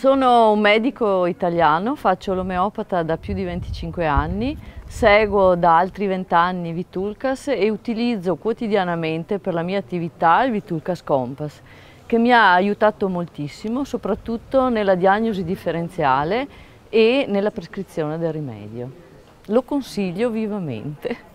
Sono un medico italiano, faccio l'omeopata da più di 25 anni, seguo da altri 20 anni Vitulcas e utilizzo quotidianamente per la mia attività il Vitulcas Compass, che mi ha aiutato moltissimo, soprattutto nella diagnosi differenziale e nella prescrizione del rimedio. Lo consiglio vivamente.